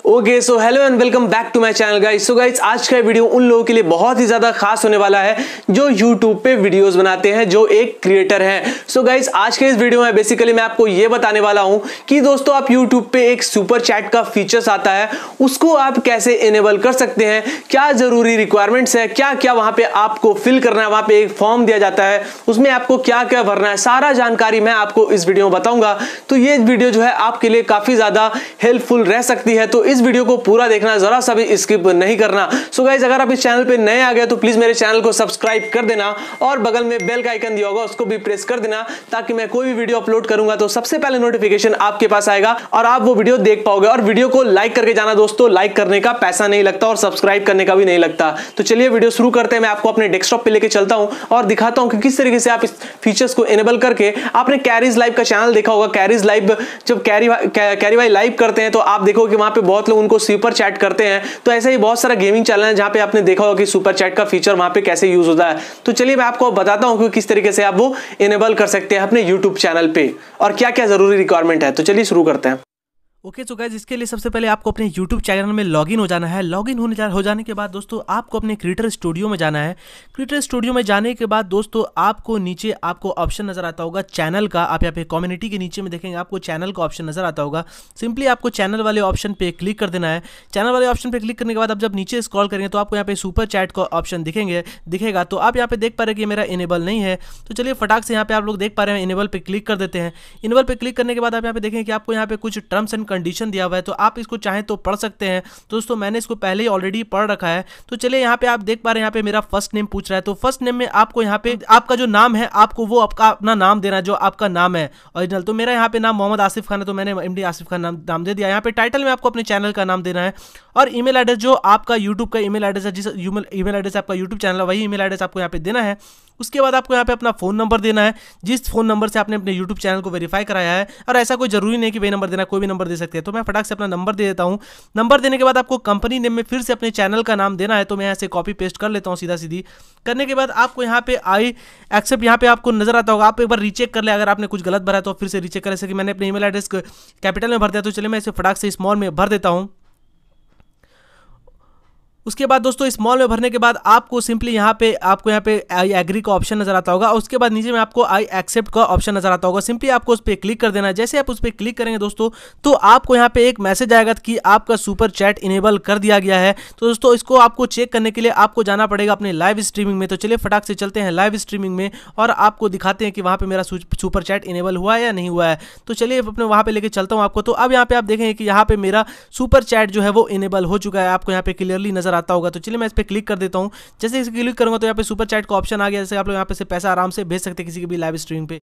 Okay so hello and welcome back to my channel guys. So guys आज का video उन लोगों के लिए बहुत ही ज्यादा खास होने वाला है जो YouTube पे वीडियोस बनाते हैं, जो एक क्रिएटर है। सो गाइस आज के इस वीडियो में बेसिकली मैं आपको ये बताने वाला हूं कि दोस्तों आप YouTube पे एक सुपर चैट का फीचर्स आता है, उसको आप कैसे इनेबल कर सकते हैं, क्या जरूरी रिक्वायरमेंट्स है, क्या क्या वहां पे आपको फिल करना है, वहां पे एक फॉर्म दिया जाता है, उसमें आपको क्या क्या भरना है, सारा जानकारी मैं आपको इस वीडियो में बताऊंगा। तो ये वीडियो जो है आपके लिए काफी ज्यादा हेल्पफुल रह सकती है, तो इस वीडियो को पूरा देखना, जरा सा भी स्किप नहीं करना। सो गाइस अगर आप इस चैनल पे नए आ गए तो प्लीज मेरे चैनल को सब्सक्राइब कर देना और बगल में बेल का आइकन दिया होगा उसको भी प्रेस कर देना, ताकि मैं कोई भी वीडियो अपलोड करूंगा तो सबसे पहले नोटिफिकेशन आपके पास आएगा और आप वो वीडियो देख पाओगे। और वीडियो को लाइक करके जाना दोस्तों, लाइक करने का पैसा नहीं लगता और सब्सक्राइब करने का भी नहीं लगता। तो चलिए वीडियो शुरू करते हैं। मैं आपको अपने डेस्कटॉप पे लेके चलता हूं और दिखाता हूं कि किस तरीके से आप इस फीचर्स को इनेबल करके, आपने कैरीज लाइव का चैनल देखा होगा, कैरीज लाइव जब कैरी भाई लाइव करते हैं तो आप देखो कि वहां पे बहुत लोग उनको सुपर चैट करते हैं। तो ऐसे ही बहुत सारा गेमिंग चैनल है जहां पे आपने देखा होगा कि सुपर चैट का फीचर वहां पे कैसे यूज होता है। तो चलिए मैं आपको बताता हूं कि किस तरीके से आप वो इनेबल कर सकते हैं अपने YouTube चैनल पे और क्या क्या जरूरी रिक्वायरमेंट है। तो चलिए शुरू करते हैं। ओके सो गाइज इसके लिए सबसे पहले आपको अपने YouTube चैनल में लॉगिन हो जाना है। लॉगिन हो जाने के बाद दोस्तों आपको अपने क्रिएटर स्टूडियो में जाना है। क्रिएटर स्टूडियो में जाने के बाद दोस्तों आपको नीचे आपको ऑप्शन नजर आता होगा चैनल का। आप यहाँ पे कम्युनिटी के नीचे में देखेंगे आपको चैनल का ऑप्शन नजर आता होगा। सिंपली आपको चैनल वाले ऑप्शन पे क्लिक कर देना है। चैनल वाले ऑप्शन पे क्लिक करने के बाद आप जब नीचे स्क्रॉल करेंगे तो आपको यहाँ पे सुपर चैट का ऑप्शन दिखेगा। तो आप यहाँ पे देख पा रहे हैं कि मेरा इनेबल नहीं है, तो चलिए फटाक से यहाँ पे आप लोग देख पा रहे हैं इनेबल पे क्लिक कर देते हैं। इनेबल पे क्लिक करने के बाद आप यहाँ पे देखेंगे कि आपको यहाँ पे कुछ टर्म्स एंड कंडीशन दिया हुआ है, तो आप इसको चाहें तो पढ़ सकते हैं। दोस्तों मैंने इसको पहले ही ऑलरेडी पढ़ रखा है। तो चलिए यहाँ पे आप देख पा रहे हैं यहाँ पे मेरा फर्स्ट नेम पूछ रहा है। तो फर्स्ट नेम में आपको यहाँ पे आपका जो नाम है आपको वो आपका अपना नाम देना है जो आपका नाम है ओरिजिनल। तो मेरा यहाँ पे नाम मोहम्मद आसिफ खान है, तो मैंने MD आसिफ खान नाम दे दिया। यहाँ पे टाइटल में आपको अपने चैनल का नाम देना है और ईमेल एड्रेस जो आपका यूट्यूब का ईमेल एड्रेस है, जिस ईमेल एड्रेस आपका यूट्यूब चैनल है वही ईमेल एड्रेस आपको यहाँ पे देना है। उसके बाद आपको यहाँ पे अपना फ़ोन नंबर देना है, जिस फ़ोन नंबर से आपने अपने YouTube चैनल को वेरीफाई कराया है। और ऐसा कोई जरूरी नहीं कि वही नंबर देना, कोई भी नंबर दे सकते हैं। तो मैं फटाक से अपना नंबर दे देता हूँ। नंबर देने के बाद आपको कंपनी नेम में फिर से अपने चैनल का नाम देना है। तो मैं यहाँ से कॉपी पेस्ट कर लेता हूँ सीधी करने के बाद आपको यहाँ पे आई एक्सेप्ट यहाँ पे आपको नजर आता होगा। आप एक बार रीचेक कर ले, अगर आपने कुछ गलत भरा तो फिर से रीचेक करें। जैसे कि मैंने अपने ईमेल एड्रेस कैपिटल में भर दिया, तो चलिए मैं इसे फटाक से स्मॉल में भर देता हूँ। उसके बाद दोस्तों स्मॉल में भरने के बाद आपको सिंपली यहाँ पे आई एग्री का ऑप्शन नजर आता होगा। उसके बाद नीचे में आपको आई एक्सेप्ट का ऑप्शन नजर आता होगा। सिंपली आपको उस पर क्लिक कर देना है। जैसे आप उस पर क्लिक करेंगे दोस्तों तो आपको यहाँ पे एक मैसेज आएगा कि आपका सुपर चैट इनेबल कर दिया गया है। तो दोस्तों इसको आपको चेक करने के लिए आपको जाना पड़ेगा अपने लाइव स्ट्रीमिंग में। तो चलिए फटाक से चलते हैं लाइव स्ट्रीमिंग में और आपको दिखाते हैं कि वहाँ पे मेरा सुपर चैट इनेबल हुआ है या नहीं हुआ है। तो चलिए अपने वहाँ पे लेके चलता हूँ आपको। तो अब यहाँ पे आप देखेंगे कि यहाँ पे मेरा सुपर चैट जो है वो इनेबल हो चुका है, आपको यहाँ पे क्लियरली नजर आता होगा। तो चलिए मैं इस पे क्लिक कर देता हूं। जैसे इस क्लिक करूंगा तो यहाँ पे सुपर चैट का ऑप्शन आ गया। जैसे आप लोग यहाँ पे से पैसा आराम से भेज सकते हैं किसी के भी लाइव स्ट्रीम पे।